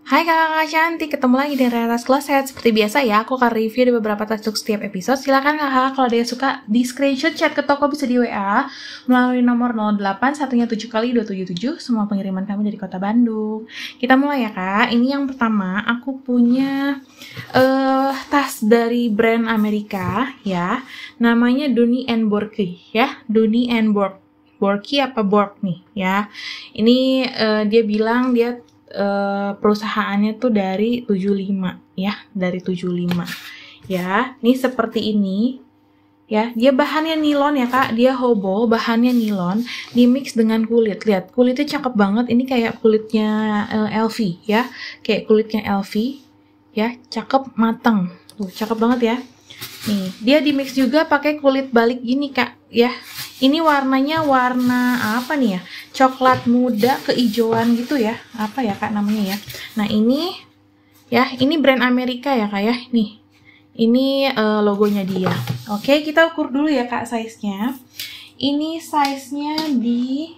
Hai kakak cantik, ketemu lagi di Realitas Closet. Seperti biasa ya, aku akan review di beberapa tas untuk setiap episode. Silakan kakak, kalau ada yang suka di screenshot, chat ke toko, bisa di WA melalui nomor 0817 Semua pengiriman kami dari kota Bandung. Kita mulai ya kak. Ini yang pertama, aku punya tas dari brand Amerika ya. Namanya Dooney & Bourke ya. Dooney & Bourke. Bourke apa Bourke nih ya. Ini dia bilang dia perusahaannya tuh dari 75 ya, dari 75 ya. Ini seperti ini ya, dia bahannya nilon ya kak, dia hobo, bahannya nilon di mix dengan kulit. Lihat, kulitnya cakep banget, ini kayak kulitnya LV ya, kayak kulitnya LV ya, cakep mateng tuh, cakep banget ya. Nih, dia di mix juga pakai kulit balik gini kak ya. Ini warnanya warna apa nih ya? Coklat muda keijoan gitu ya. Apa ya kak namanya ya? Nah ini ya, ini brand Amerika ya kak ya. Nih, ini logonya dia. Oke, kita ukur dulu ya kak size-nya. Ini size-nya di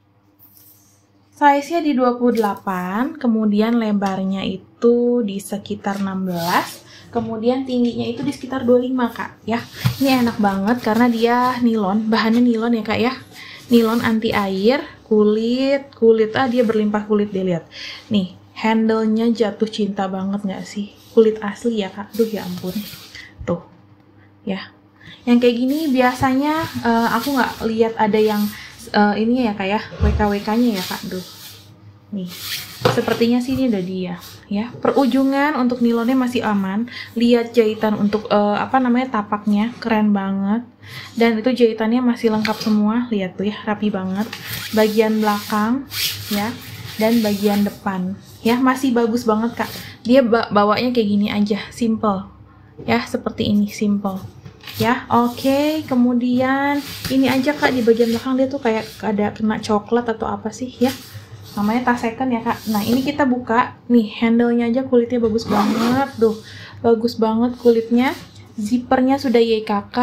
28, kemudian lebarnya itu di sekitar 16. Kemudian tingginya itu di sekitar 25 kak ya. Ini enak banget karena dia nilon, bahannya nilon ya kak ya. Nilon anti air, kulit dia berlimpah kulit, dia lihat. Nih, handle-nya jatuh cinta banget nggak sih? Kulit asli ya kak. Duh ya ampun. Tuh. Ya. Yang kayak gini biasanya aku nggak lihat ada yang ini ya kak ya, WK-WK-nya ya kak. Duh. Nih. Sepertinya sih ini udah dia ya. Perujungan untuk nilonnya masih aman. Lihat jahitan untuk tapaknya keren banget. Dan itu jahitannya masih lengkap semua. Lihat tuh ya, rapi banget. Bagian belakang ya, dan bagian depan ya masih bagus banget kak. Dia bawanya kayak gini aja, simple ya, seperti ini, simple ya. Oke, kemudian ini aja kak, di bagian belakang dia tuh kayak ada kena coklat atau apa sih ya. Namanya tas second ya kak. Nah ini kita buka nih, handle-nya aja kulitnya bagus banget tuh, bagus banget kulitnya. Zippernya sudah YKK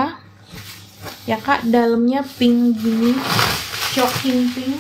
ya kak, dalamnya pink gini, shocking pink,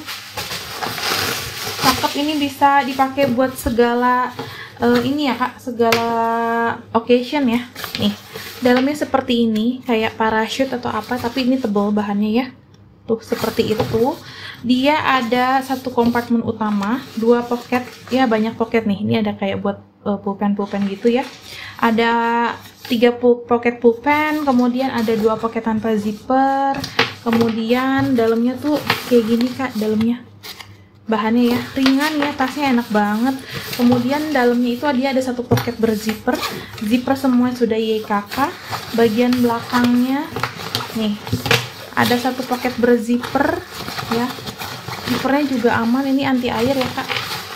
cakep. Ini bisa dipakai buat segala ini ya kak, segala occasion ya. Nih dalamnya seperti ini, kayak parachute atau apa, tapi ini tebal bahannya ya. Tuh seperti itu. Dia ada satu kompartemen utama, 2 pocket ya, banyak pocket nih. Ini ada kayak buat pulpen gitu ya. Ada 3 pocket pulpen, kemudian ada 2 pocket tanpa zipper. Kemudian dalamnya tuh kayak gini kak, dalamnya bahannya ya ringan ya, tasnya enak banget. Kemudian dalamnya itu dia ada 1 pocket berzipper, zipper semua sudah YKK. Bagian belakangnya nih ada 1 pocket berzipper ya, zippernya juga aman, ini anti air ya kak.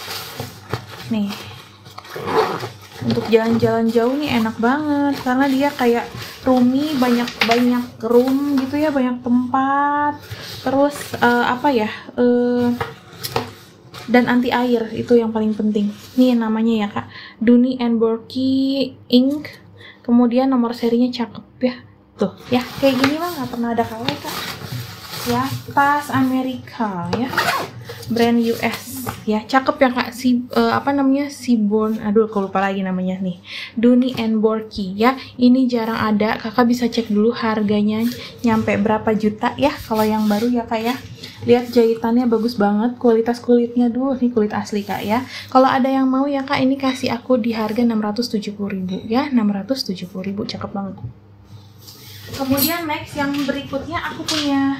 Nih untuk jalan-jalan jauh nih enak banget karena dia kayak roomy, banyak room gitu ya, banyak tempat. Terus dan anti air, itu yang paling penting. Nih namanya ya kak, Dooney & Bourke Ink. Kemudian nomor serinya cakep ya. Tuh ya, kayak gini mah nggak pernah ada kalah kak ya. Tas Amerika ya, brand US ya, cakep ya kak. Seaborn, aduh aku lupa lagi namanya nih, Dooney & Bourke ya. Ini jarang ada, kakak bisa cek dulu harganya nyampe berapa juta ya kalau yang baru ya kak ya. Lihat jahitannya bagus banget, kualitas kulitnya, duh ini kulit asli kak ya. Kalau ada yang mau ya kak, ini kasih aku di harga 670.000 ya, 670.000, cakep banget. Kemudian next yang berikutnya aku punya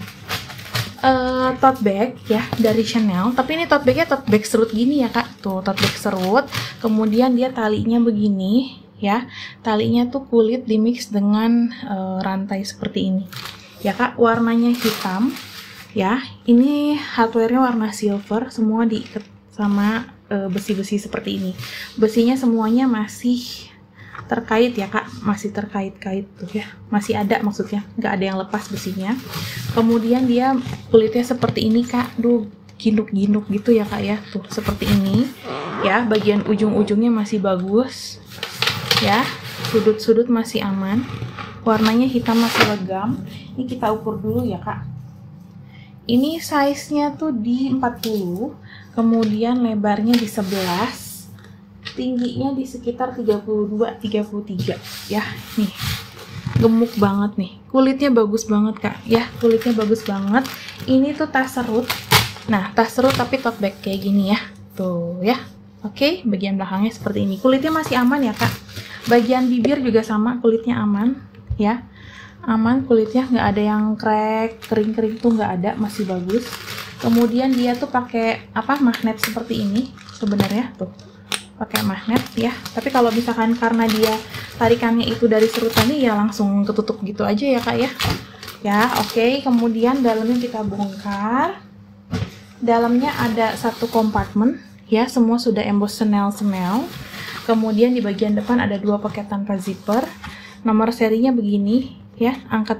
tote bag ya dari Chanel, tapi ini tote bagnya tote bag serut gini ya kak. Tuh tote bag serut, kemudian dia talinya begini ya, talinya tuh kulit di mix dengan rantai seperti ini ya kak. Warnanya hitam ya, ini hardware-nya warna silver, semua diikat sama besi-besi seperti ini. Besinya semuanya masih terkait ya kak, masih terkait-kait tuh ya, masih ada, maksudnya nggak ada yang lepas besinya. Kemudian dia kulitnya seperti ini kak, duh ginduk-ginduk gitu ya kak ya. Tuh seperti ini ya, bagian ujung-ujungnya masih bagus ya, sudut-sudut masih aman, warnanya hitam masih legam. Ini kita ukur dulu ya kak. Ini size nya tuh di 40, kemudian lebarnya di 11, tingginya di sekitar 32-33 ya. Nih, gemuk banget nih, kulitnya bagus banget Kak ya, kulitnya bagus banget. Ini tuh tas serut. Nah, tas serut tapi tote bag kayak gini ya, tuh ya. Oke, bagian belakangnya seperti ini, kulitnya masih aman ya Kak. Bagian bibir juga sama, kulitnya aman ya, aman kulitnya, nggak ada yang crack, kering-kering tuh nggak ada, masih bagus. Kemudian dia tuh pakai apa, magnet seperti ini sebenarnya tuh, pakai magnet ya. Tapi kalau misalkan karena dia tarikannya itu dari serutannya ya langsung ketutup gitu aja ya Kak ya. Ya, oke. Kemudian dalamnya kita bongkar. Dalamnya ada satu kompartemen ya, semua sudah emboss Chanel. Kemudian di bagian depan ada 2 paket tanpa zipper. Nomor serinya begini ya, angka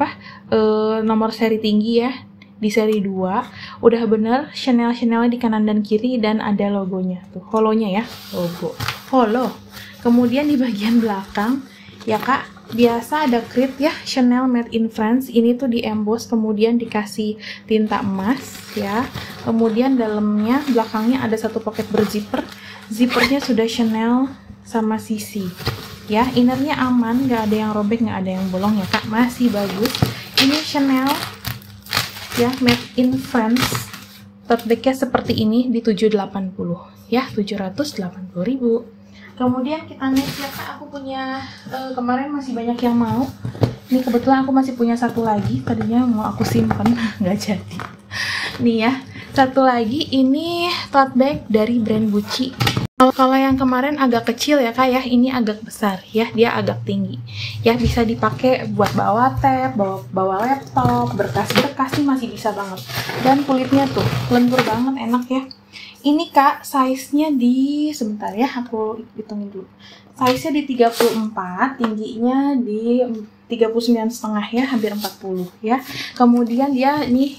nomor seri tinggi ya. Di seri 2 udah bener Chanel-Chanelnya di kanan dan kiri, dan ada logonya tuh, holonya ya, logo holo. Kemudian di bagian belakang ya Kak, biasa ada krit ya, Chanel made in France. Ini tuh di emboss, kemudian dikasih tinta emas ya. Kemudian dalamnya, belakangnya ada satu paket berzipper. Zippernya sudah Chanel sama Sisi ya. Innernya aman, nggak ada yang robek, nggak ada yang bolong ya Kak, masih bagus. Ini Chanel ya, made in France. Tote bagnya seperti ini di 780 ya, 780.000. Kemudian kita next ya Kak, aku punya kemarin masih banyak yang mau. Ini kebetulan aku masih punya satu lagi, tadinya mau aku simpen nggak jadi. Nih ya, satu lagi, ini tote bag dari brand Gucci. Kalau yang kemarin agak kecil ya Kak ya, ini agak besar ya, dia agak tinggi ya, bisa dipakai buat bawa tab, bawa laptop, berkas-berkas sih masih bisa banget. Dan kulitnya tuh lentur banget, enak ya. Ini Kak, size-nya di, sebentar ya, aku hitungin dulu. Size-nya di 34, tingginya di 39,5 ya, hampir 40 ya. Kemudian dia nih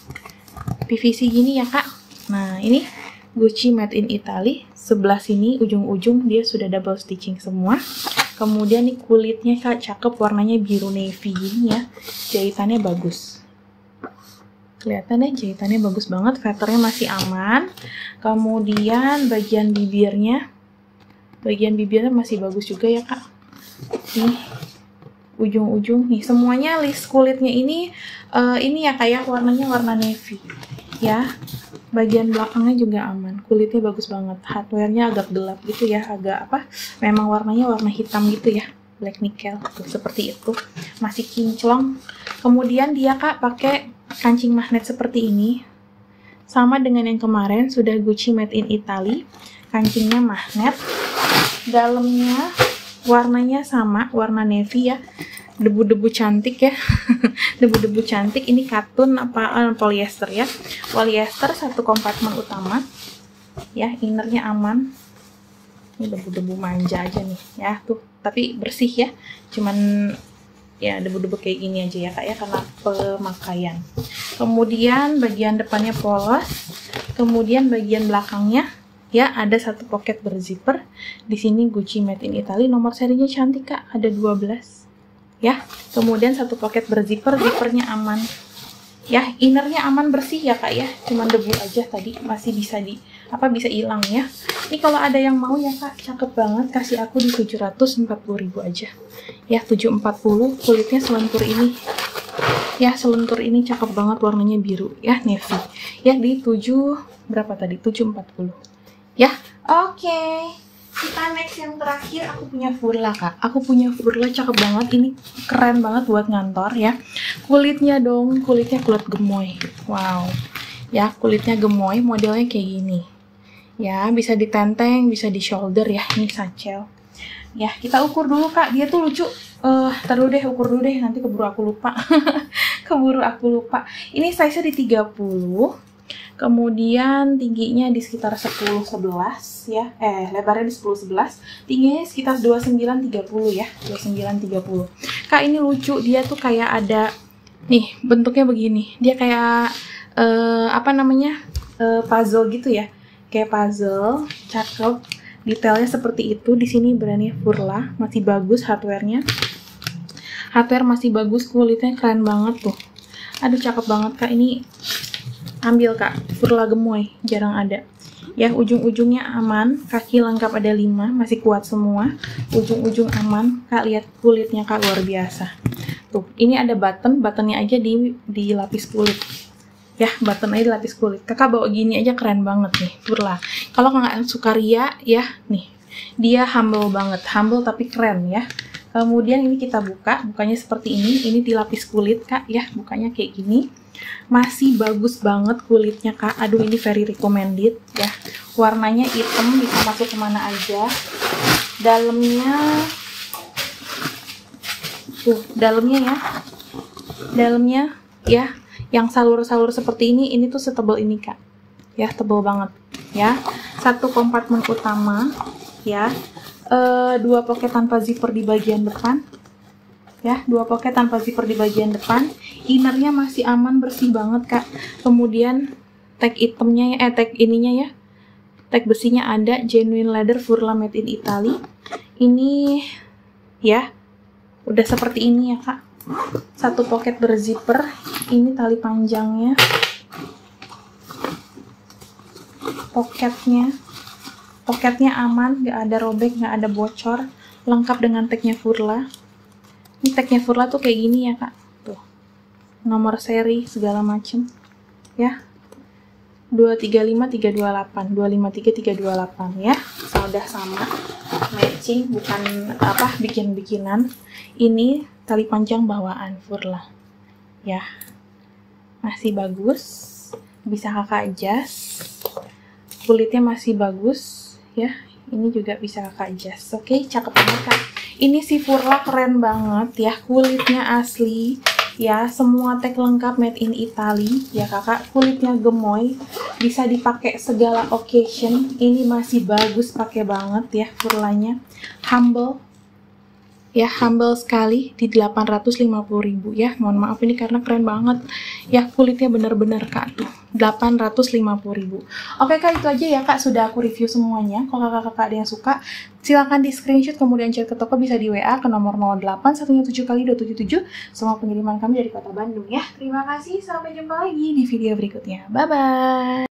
PVC gini ya Kak. Nah, ini Gucci made in Italy. Sebelah sini ujung-ujung dia sudah double stitching semua. Kemudian nih kulitnya Kak, cakep, warnanya biru navy gini ya. Jahitannya bagus. Kelihatan ya, jahitannya bagus banget, vetternya masih aman. Kemudian bagian bibirnya masih bagus juga ya Kak. Nih ujung-ujung nih semuanya list kulitnya ini ya kayak warnanya warna navy ya. Bagian belakangnya juga aman, kulitnya bagus banget. Hardware-nya agak gelap gitu ya, agak apa, memang warnanya warna hitam gitu ya, black nickel tuh, seperti itu, masih kinclong. Kemudian dia Kak pakai kancing magnet seperti ini, sama dengan yang kemarin, sudah Gucci made in Italy. Kancingnya magnet, dalamnya warnanya sama, warna navy ya, debu-debu cantik ya. Debu-debu cantik. Ini katun apa polyester ya, polyester, satu kompartemen utama ya. Innernya aman, ini debu-debu manja aja nih ya tuh, tapi bersih ya, cuman ya debu-debu kayak gini aja ya Kak ya, karena pemakaian. Kemudian bagian depannya polos, kemudian bagian belakangnya ya ada satu pocket berzipper. Di sini Gucci made in Italy, nomor serinya cantik Kak, ada 12 ya. Kemudian satu pocket berzipper, zippernya aman ya, innernya aman, bersih ya Kak ya, cuman debu aja tadi, masih bisa bisa hilang ya. Ini kalau ada yang mau ya Kak, cakep banget, kasih aku di 740.000 aja ya, 740. Kulitnya selentur ini ya, selentur ini cakep banget, warnanya biru ya, navy ya, di 7 berapa tadi, 740 ya. Oke. Kita next yang terakhir, aku punya Furla Kak. Aku punya Furla cakep banget, ini keren banget buat ngantor ya. Kulitnya dong, kulitnya kulit gemoy. Wow. Ya, kulitnya gemoy, modelnya kayak gini. Ya, bisa ditenteng, bisa di shoulder ya. Ini satchel. Ya, kita ukur dulu Kak. Dia tuh lucu. Taruh deh, ukur dulu deh, nanti keburu aku lupa. Ini size-nya di 30. Kemudian tingginya di sekitar 10-11 ya, lebarnya di 10-11, tingginya sekitar 29-30 ya, 29-30. Kak, ini lucu, dia tuh kayak ada nih, bentuknya begini, dia kayak puzzle gitu ya, kayak puzzle, cakep, detailnya seperti itu. Di sini brandnya Furla, masih bagus hardware-nya, hardware masih bagus, kulitnya keren banget tuh. Aduh, cakep banget Kak, ini ambil Kak, Furla gemoy, jarang ada. Ya, ujung-ujungnya aman, kaki lengkap ada 5, masih kuat semua. Ujung-ujung aman, Kak, lihat kulitnya, Kak, luar biasa. Tuh, ini ada buttonnya aja dilapis kulit. Ya, button aja dilapis kulit. Kakak bawa gini aja keren banget nih, Furla. Kalau kakak suka ria, ya, nih. Dia humble banget, humble tapi keren ya. Kemudian ini kita bukanya seperti ini dilapis kulit, Kak, ya, bukanya kayak gini. Masih bagus banget kulitnya, Kak. Aduh, ini very recommended ya. Warnanya hitam, bisa masuk kemana aja. Dalamnya tuh, dalamnya ya, yang salur-salur seperti ini tuh setebal ini, Kak. Ya, tebal banget ya. Satu kompartemen utama ya. 2 pocket tanpa zipper di bagian depan. Ya, 2 pocket tanpa zipper di bagian depan. Innernya masih aman, bersih banget, Kak. Kemudian tag hitamnya ya, tag ininya ya. Tag besinya ada, genuine leather Furla made in Italy. Ini ya, udah seperti ini ya, Kak. 1 pocket berzipper. Ini tali panjangnya. Poketnya aman, nggak ada robek, nggak ada bocor. Lengkap dengan tagnya Furla. Ini tagnya Furla tuh kayak gini ya, Kak. Tuh, nomor seri segala macem ya. 235 328 253 328 ya. Udah sama, matching, bukan apa bikin-bikinan. Ini tali panjang bawaan Furla ya, masih bagus, bisa kakak adjust. Kulitnya masih bagus ya, ini juga bisa kakak adjust. Oke, cakep banget, Kak. Ini si Furla keren banget ya, kulitnya asli ya, semua tag lengkap made in Italy ya, Kakak. Kulitnya gemoy, bisa dipakai segala occasion. Ini masih bagus, pakai banget ya Furlanya. Humble ya, humble sekali di 850.000 ya. Mohon maaf ini karena keren banget ya, kulitnya bener-bener, Kak, tuh 850.000. Oke, Kak, itu aja ya, Kak, sudah aku review semuanya. Kalau kakak-kakak ada yang suka, silahkan di screenshot kemudian chat ke toko, bisa di WA ke nomor 0817 semua pengiriman kami dari Kota Bandung ya. Terima kasih, sampai jumpa lagi di video berikutnya. Bye bye.